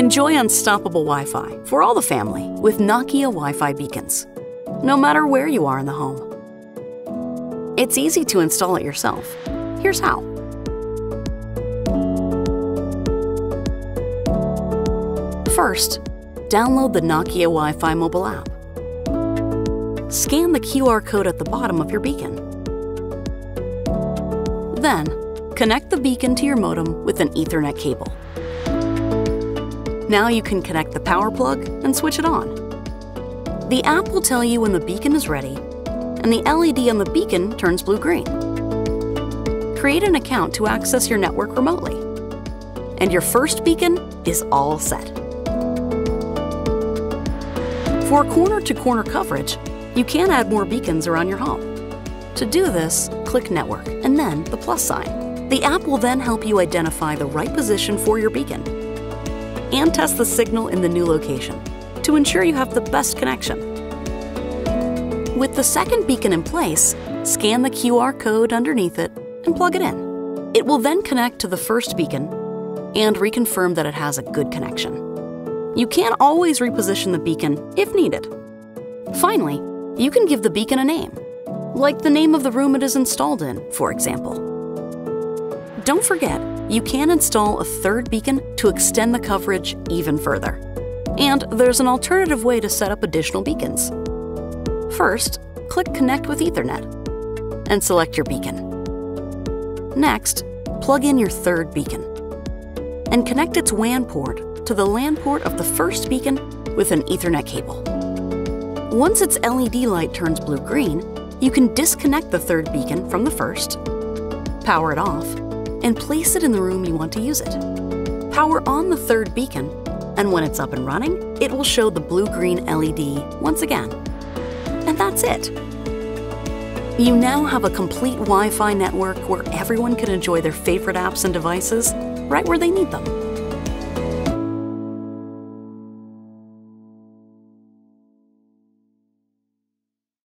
Enjoy unstoppable Wi-Fi for all the family with Nokia Wi-Fi Beacons, no matter where you are in the home. It's easy to install it yourself. Here's how. First, download the Nokia Wi-Fi mobile app. Scan the QR code at the bottom of your beacon. Then, connect the beacon to your modem with an Ethernet cable. Now you can connect the power plug and switch it on. The app will tell you when the beacon is ready, and the LED on the beacon turns blue-green. Create an account to access your network remotely, and your first beacon is all set. For corner-to-corner coverage, you can add more beacons around your home. To do this, click Network and then the plus sign. The app will then help you identify the right position for your beacon and test the signal in the new location to ensure you have the best connection. With the second beacon in place, scan the QR code underneath it and plug it in. It will then connect to the first beacon and reconfirm that it has a good connection. You can always reposition the beacon if needed. Finally, you can give the beacon a name, like the name of the room it is installed in, for example. Don't forget, you can install a third beacon to extend the coverage even further. And there's an alternative way to set up additional beacons. First, click Connect with Ethernet and select your beacon. Next, plug in your third beacon and connect its WAN port to the LAN port of the first beacon with an Ethernet cable. Once its LED light turns blue-green, you can disconnect the third beacon from the first, power it off, and place it in the room you want to use it. Power on the third beacon, and when it's up and running, it will show the blue-green LED once again. And that's it. You now have a complete Wi-Fi network where everyone can enjoy their favorite apps and devices right where they need them.